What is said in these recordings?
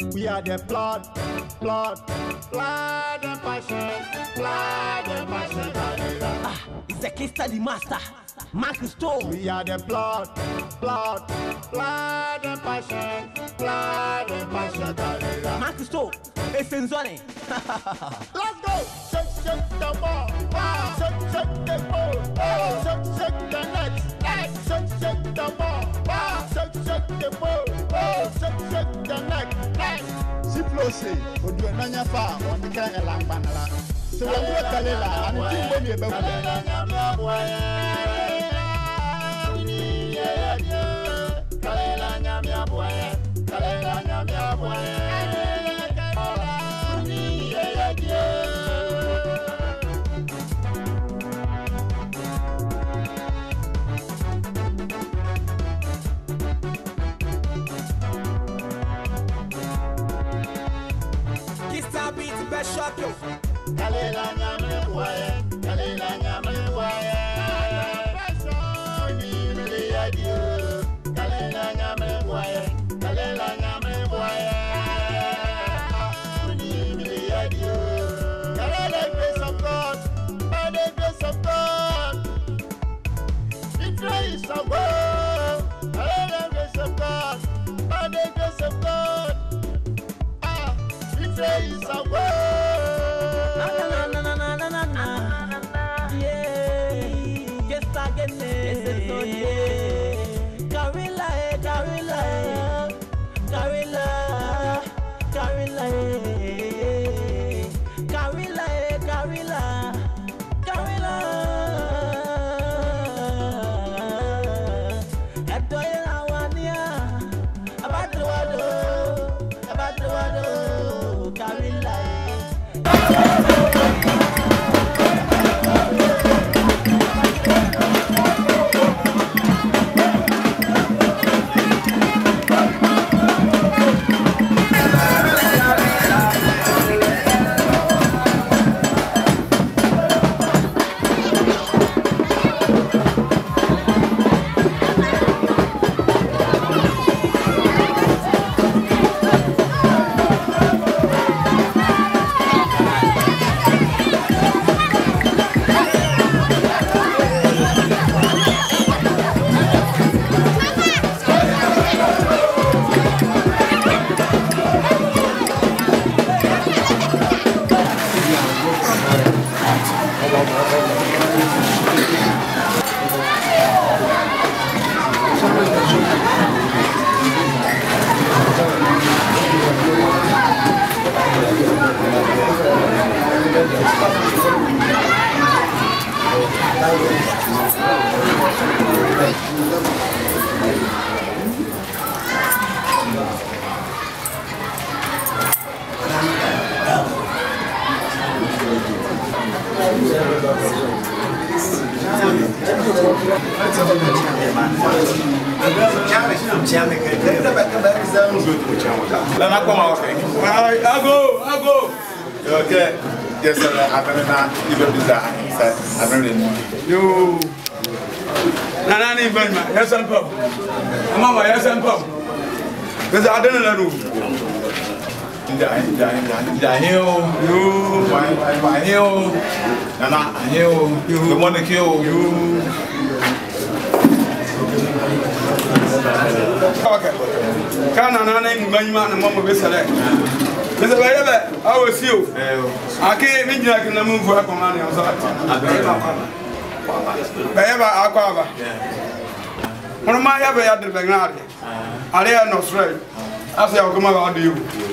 We are the blood and passion, It's a case study master, Marcus Stone. We are the blood and passion, Marcus Stone, it's in Zone. Let's go! Shake the ball, shake the ball, shake the net, shake the ball, shake the ball, shake the neck. Siplosi, would you not far on the kind of lampanala? So I'm going to tell you, I'm going to Shock you. I'll go. Okay. Yes, sir. I'm not even bizarre. I'm really you. Nana, yes, I'm pop. Mama, yes, I'm pop. Because I don't know. You want to kill you. Okay. Can I name Benjamin and Mama Vessel? Mr. Baby, I will see you. I can't mean I can move for a command. Baby, I'll cover. One of my ever had the Bernard. I dare not straight. I say, I'll come out to you.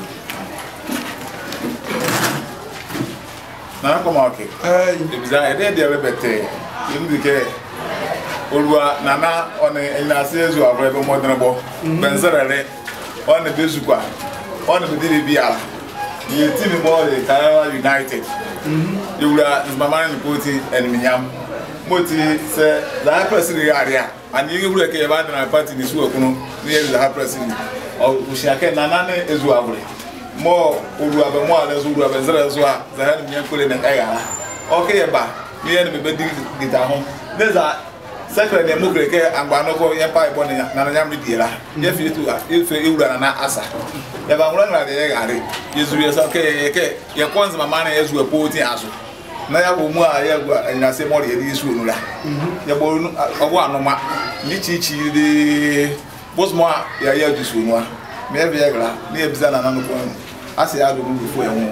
Now, come on, if I did the better, you decay. Ulwa Nana on the Inases who are very more than about Benzerale on the Bizuka, on the DBR. You team more the Tarawa United. You will my mind putting and Minyam. Moti said the high president area, and you will get a party in this work near the high president or Ushaka Nana is Wabri. More Ulwa more or less Ulwa Benzera, the Yankul and Ayala. Okay, about me and me get home. There's a secret ne mu kreke angba no ko ye pa e boni na na nyam diera ye fi tu ife iwura na asa ye ba ngura na de ye gare yezu ye so ke ye konzi mama na yezu e poti aso na ya bo mu a ye gwa nya se mo de ye su onura ye bo owo anoma ni chichi de bosmo ya ye du su onua me be ye gra ni e biza na no ko ase ya do mu fo ye ho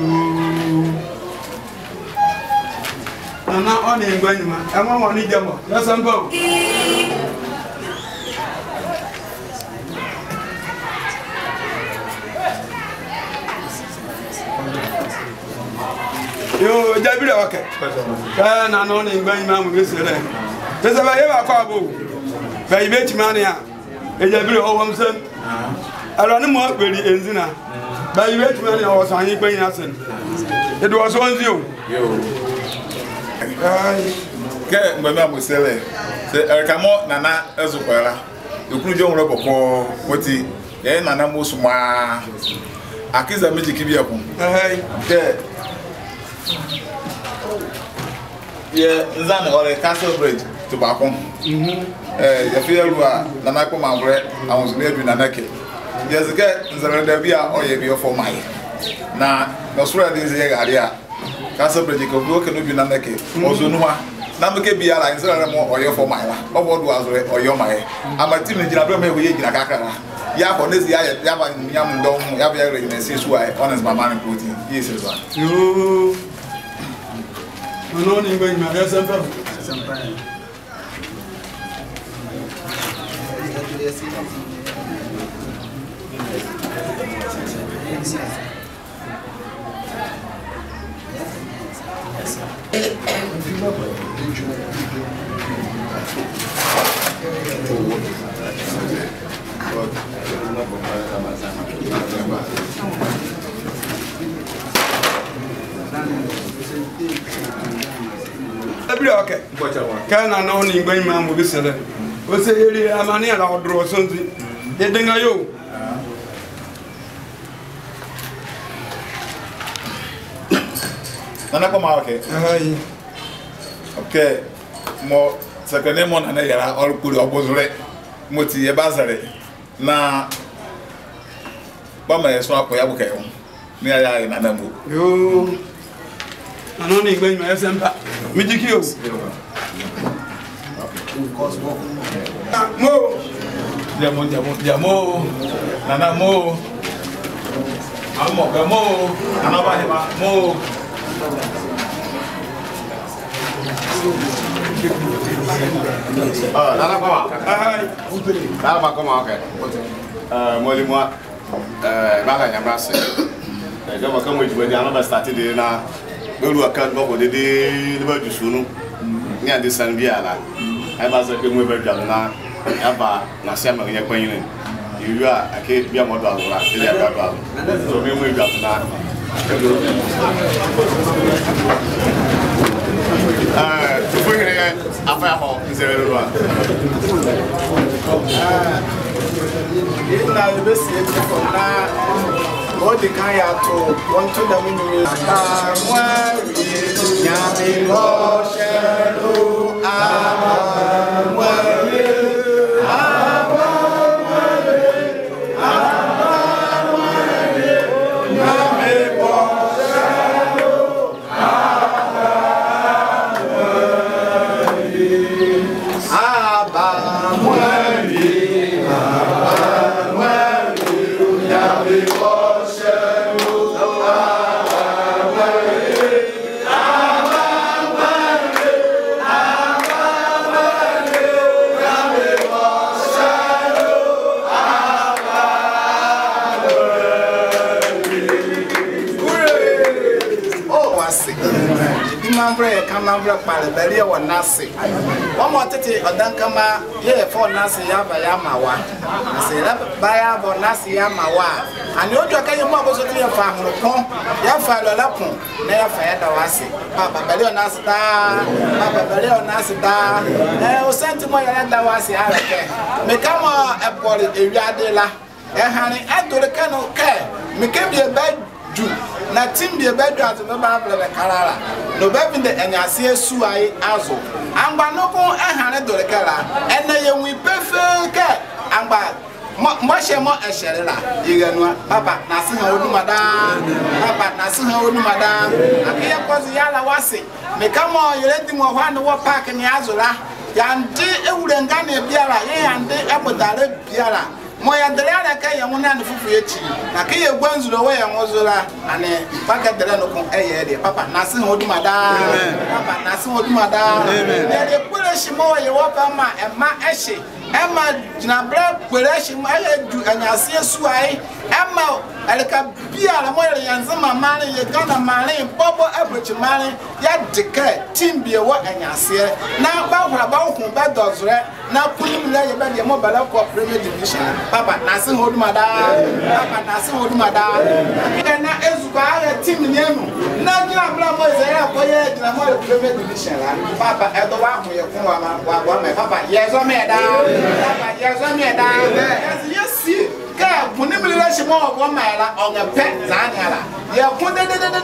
Nana on in Gwenma, and one on Ijamo. Let's go. Yo, Jabira, okay. And I know in Gwenma, we say that. There's a way of a cabo. Very much money. And Jabira, oh, I'm saying, I don't know what really ends in her. By rich money, I was on your brain. It was on you. Ke ngbe ma musele se erkamo nana ezukwara ekuru jo nro boko woti ye nana musuma akiza meji kibia ku ke ye nzan ore castle bridge to bakon ye fi ruwa nana ko mangre awon zule du nana ke ye zeke nzan da bia o ye bi ofo mai na no sura de ze gari a Castle Bridge ko go ke no bi na neke ozonuwa na meke bia la nzara mo oyo for my la obo do azore oyo my amati me jira bro me wo ye jira kakara ya ko nezi ya ba nyam ndom ya ba re na sesu ai honest mama ni protein yes is one yo no ni ngwe ma ya sempa okay. Can I know in going man with this? We say, I'm an ear or draw something. They think I you. Nana ko ma okay. Okay. Mo sakane mo na yara all kuri obozure. Mo ti e bazare. Na ba ma yeso akoya bu kai. Ni aya na na mo. Yo. Ano ni gbe mi esempa. Mi jiki o. Mo. Jamo. Nana mo. Amo gamo. Nana ba heba mo. Nana koma. Nana koma okay. Moli moi ba ka nyamra se. Je ma kamo jiwe dia no ba start de na belu aka no ko de ba du sunu. Ni ade san bi ala. Ai ba se ke mo ba dwa na ya ba na se ma nya kwan yin. Yu a ake bia mo do azura, de ya do azura. So bi mo dwa na tu fue que a faire en zéro loi. Il n'a pas essayé de faire là. Moi, des quand il y a tout, on tout dans une moi, il y a des roches, Kamavra pale belia wa nasi wamo tete odankama ye for nasi yaba yamawa asira baya bo nasi yamawa ani ojo kan yemo aboso ti ya fa amrokon ya fa lolapon na ya fa ya dawase baba belia nasi ta baba belia nasi ta o senti mo ya dawase areke me kama ebori ewiade la hani adore kanu ke me kebie badu na tim de bedu ato me ba bele karara no ba bi de anyase su ai azo amba no ko ehane dole kala ene ye wi pefe ke amba mo shemo eshere la yiganwa papa na se ha odumada papa na se ha odumada akiye kwazi yala wase me kama yere di mo hwa ne wo park ni azura yande ewurenga na biara ye yande ebodare biara mo ya dere ala ka ye wona ne fufu echi na ka ye gwanzuro we ye ngozura ane paka dere no ko eye de papa na se ho dumada papa na se ho dumada ye kure shi mo ye wo pa ma e ma ehye Emma Jinabra Pureshi Maya do and I see a sway Emma Aleka Bia la Moya Yanzama Mali, Yagana Mali, Bobo Average Mali, Yad declare Tim be what and I see now about bad dogs, now putting lay about your mobile Premier Division. Papa Nasi Hodmada, Papa Nasi Hodmada, and now Ezuba, Tim Nemu, now Jinabra Moya, Jinabra Premier Division. Papa Edoa, Papa, yes, I made yes, see, God, when you realize more of 1 mile on a pet Zaniala, you have put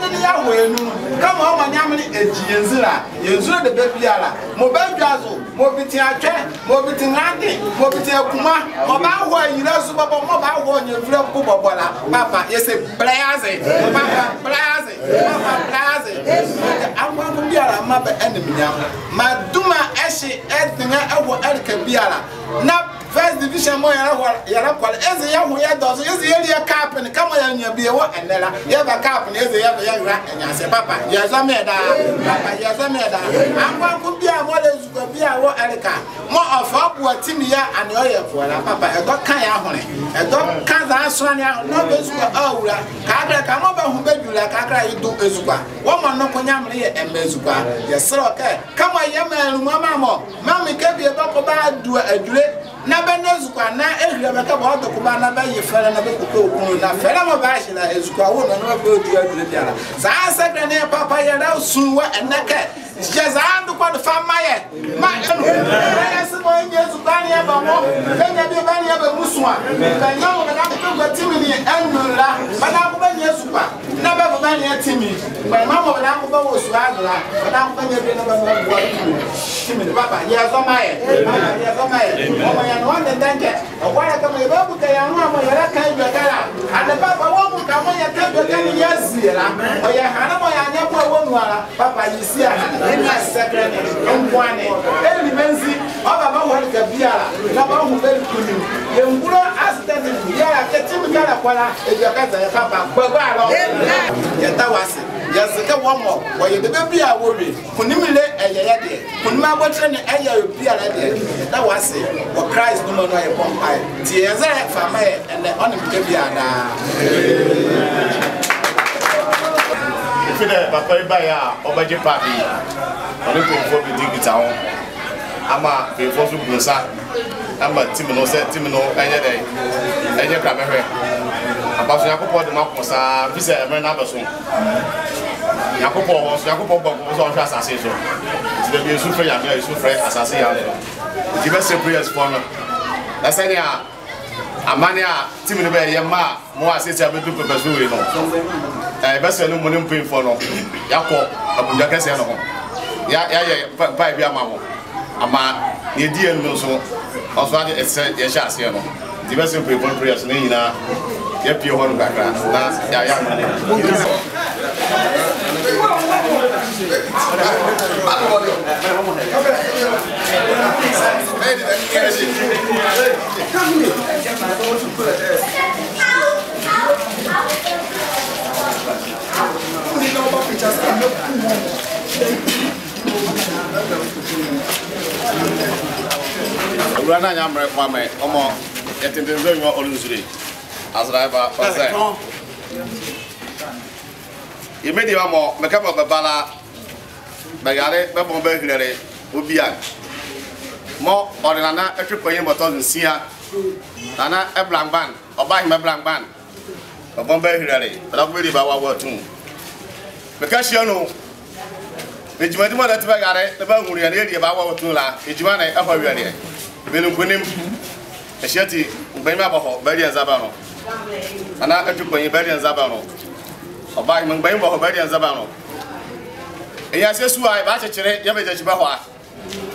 the come home and Yamini Zilla, you saw the baby ala, Mobile Gazo, Mobitia Cat, Mobitin Randy, Mobitia Kuma, Mobile War, you know, Mobile War, you flow Papa, Papa, yes, a blaze, Papa, blaze, Papa, blaze. I'm going to be a mother enemy. Maduma Ashi, Edna, Biala. Now, first division more Yarakwal, as a young way does, is the area cap and come on your beer and then you have a cap and is the other young rat and I say, Papa, yes, I made Papa, yes, I made I'm going to be a model to be a war Erica. More of upward Timia and oil for Papa, a dog can honey, a dog can't answer no those who are over. Kakra come over who beg you like Kakra you do Ezuba. Woman no Ponyamri and Mezuba. Yes, sir, okay. Come on, young man, Mamma, Mammy can be a dog about do a dread. Nabanezukwa na ehwebeka ba odokuba na ba yefere na be kokokun na fere mo ba hila ezukwa wo na no be odu adure biara za asakra ne papa ye na sunwa eneke jeza andu kwa fama ye ma enu ese mo nye ezukwa ne ba mo kenya bi ba ne ba musua kenya mo na ko ko timi ni enula ba na ko ba nye ezukwa na ba ba ne timi ba ma mo na ko ba wo suwa agla ba na ko ba nye bi na ba bo timi papa ye zoma ye ye zoma ye no one thank you. Why come you babu kaya mama yara kai bekara. And papa wo mu kama ya kai bekara yazira. O ya hana mo ya nyabo wo nwara. Papa yisia. Ina secret onkwane. Eli menzi oba ba wo ka biara. Na ba hu be kunu. Ye nguro accident biara ke tim kala kwala. E ya kaza ya papa gbagba alo. Ya tawasi. Ya sika wo mo. Wo ye de be a wo wi. Kunimile eyeye de. Kunima botre ne eye biara de. Ya tawasi. Wo Christ no man no pompai ti eze fama and on the biada if the papa buy ya obaje papi on ko fo bi digita ho ama be fo so busa ama timino enye dey enye kra mehwe abaso yakopo de makosa visa emre na abaso yakopo bo so hwa asase so ti be yesu frɛ ya me yesu frɛ asase ya the best prayers for me. That's any amania team no be ye ma mo asese abedu pepesu we no. Best no money pay for no. Yakọ abuja kese no ho. Ya pa bi ama ho. Ama ye die no so also ade ye sha ase no. The best pray for prayers na nyina ye pie ho no kakra na ya mane. Urana nyamre kwa me omo yetendenzo nyo olunzure azraiba ose imedi wa mo me kama babala bagare be mo be hirere obian mo ordinana etwepoye moto nsia nana eblangban oba hima blangban obon be hirere bala ko ba wa wotun me ka hia no ejimadi mo da te bagare te ba huru ya na eri ba wa wotun la ejima na afa wiare benunkunim ehati ngban ma baho bari azaba no ana etwepoye bari azaba no oba hima ngban baho bari azaba no eya se suai ba chechere ya be jechi ba ho a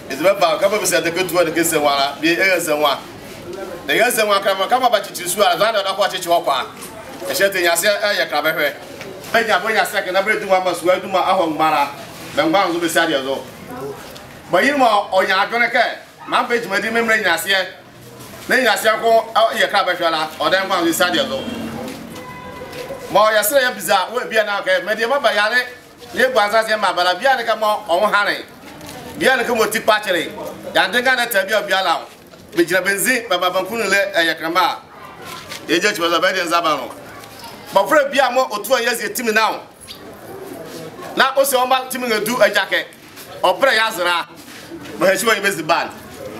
Isabel, come up with the good word against the one, be heirs and one. The heirs and one come about to choose as I don't watch it walk. I said, I said, I can't be here. When I second, I bring to one must wear to my own manner, then one will be sad as well. But you know, or you're going to care. My page may be memory as yet. Then I say, oh, your crab or then one will be sad as well. More yesterday, bizarre will be an okay, medium by Yale, live by Zazima, but I'll be able to come on honey. Biana come with Tipacheri, Yandanga Tabia Biala, which have been seen by Babakunle Ayakama. The judge was a very Zabano. But for a Biamo or 2 years, a team now. Now, also, I'm about to do a jacket or pray Yazara, but she won't miss the band.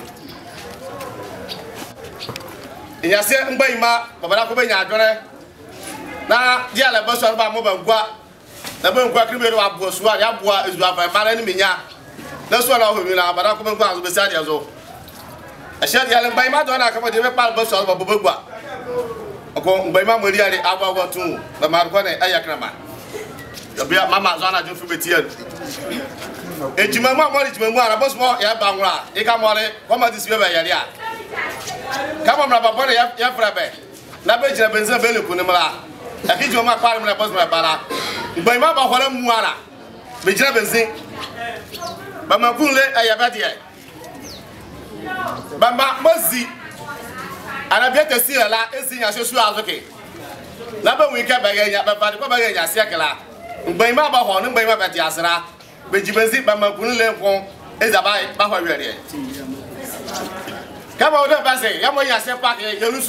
In your second Bayma, Babakuba, now, Yala Boss of Mobile, the Bunqua Criminal was what Yabua is what my man. That's what I will now, but I'll come and beside you. I said, Yelling by my daughter, I come to the bus of Bubba. By Mamma, I will too, the Marcone Ayakrama. The beer Mamma Zana do for me. If you mamma wanted to memoir, I was more Yabanga, Ekamore, come at this river, Yalia. Come on, Rabba, Yafrabe. Nabeja Benza Bellu Kunamala. I hit your my parliament, I was my bala. By Mamma Muara, Beja Benzin. Bama kunle ayabadia bama mozi anabia si la esi nya soso azoke na ba wika baganya ba fa ko baganya siakala ngbaima ba ho no ngbaima ba ti asra bejibenzi bama kunle nkon ezabai ba ho were kama odo ba se ya mo ya se park yelu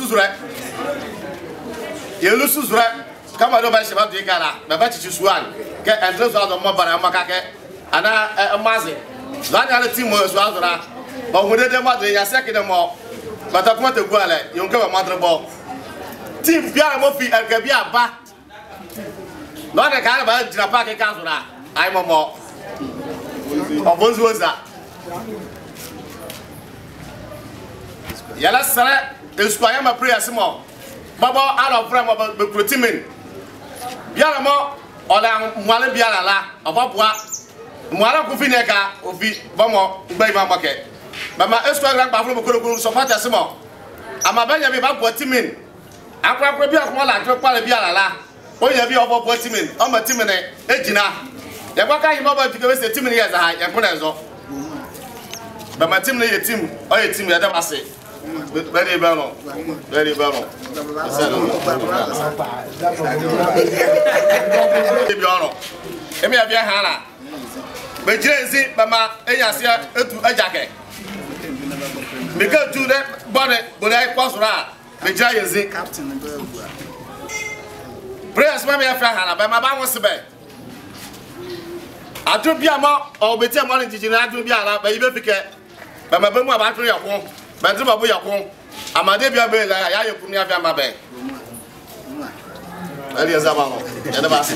suzura kama odo ba se ba de kala ba ba chichi suan ke entre so azo mo bara makake ana amaze Zanya team was Wazara, but when they mother, ya second more. But I want to go like you come a mother ball. Team Pia Mofi and Gabia back. Not a kind of Japaki Casura. I'm a more. Of what was that? Yala Sara is Squayama prayer small. Baba out of frame of the Protimin. Yaramo or Malabiala of Papua. Mwala kufineka ofi bomo ngba market mama Instagram ba flo ko support asimo amabanya bi ba bo timin akwa bi akwa la tro kwale bi alala onya bi obo bo timin o ma timin ejina ye kwa kan mo ba bi ko se timin ye za ha ye ko na zo mama timin ye tim o ye tim ya da ase very well very well emi abia hala Bejenzi, Mama, Eyasia, etu Ajake. Because to that bonnet, but I was right. Bejenzi, Captain. Prayers, Mammy, I found by my mom was the bed. I took Biama or better money to Biala, but you don't forget. But my bummer battery at home, but the baby at home. I'm a debut, I put me up my bed. Elias Zabano, and the Bassi.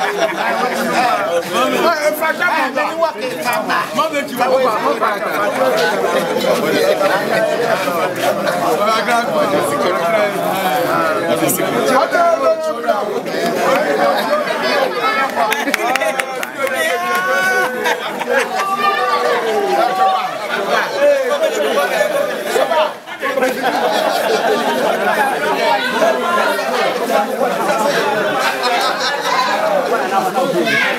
Hey!